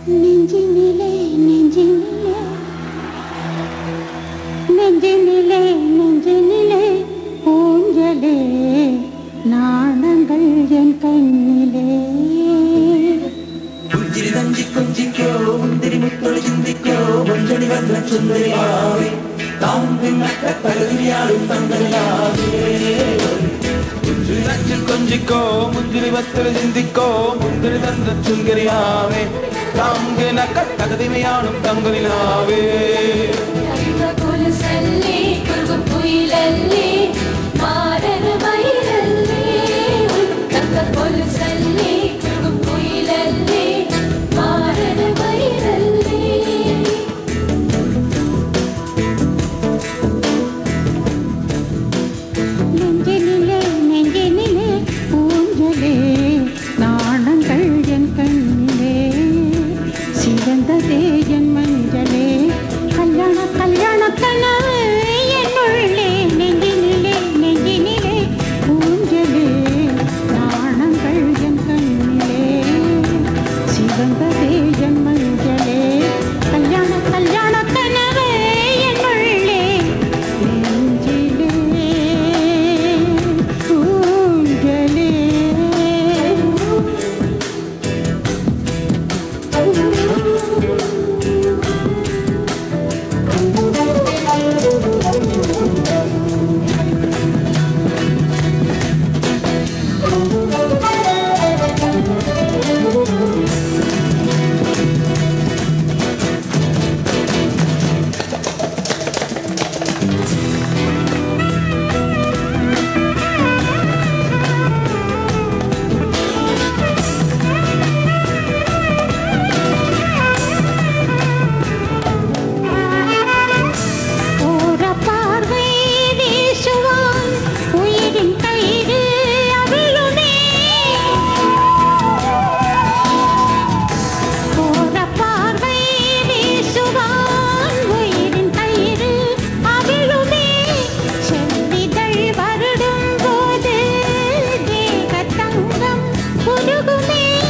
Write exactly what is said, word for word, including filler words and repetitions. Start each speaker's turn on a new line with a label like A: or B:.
A: நெஞ்சினிலே நெஞ்சினிலே நெஞ்சினிலே நெஞ்சினிலே ஊஞ்சலே நாணங்கள் என் கண்ணிலே
B: புஞ்சிரி தஞ்சி கொஞ்சிக்கோ முந்திரி முத்தொழி சிந்திக்கோ மஞ்சளி வந்த சுந்தரியாவே தாம்பி நட்ட தகுதியாடும் தங்களாவே புஞ்சிரி தஞ்சி கொஞ்சிக்கோ முந்திரி வத்தொழி சிந்திக்கோ முந்திரி தந்த சுந்தரியாவே தாம்பி நட்ட தகுதியாடும் தங்களாவே
C: கொலுசல்லி குருகும் குயிலல்லி மாறன மயிலல்லி தங்க கொலுசல்லி குருகும் குயிலல்லி மாறன மயிலல்லி
A: நெஞ்சினிலே நெஞ்சினிலே ஊஞ்சலே நாணங்கள் என் கண்ணிலே சிறந்ததே என் மஞ்சளே கல்யாண கல்யாண கனவு என்னுள்ளே நெஞ்சினிலே நெஞ்சினிலே ஊஞ்சலே நாணங்கள் என் கண்ணிலே சிறந்ததே என் மஞ்சளே கல்யாண கல்யாண கனவு என்னுள்ளே நெஞ்சிலே ஊஞ்சலே உருகுமே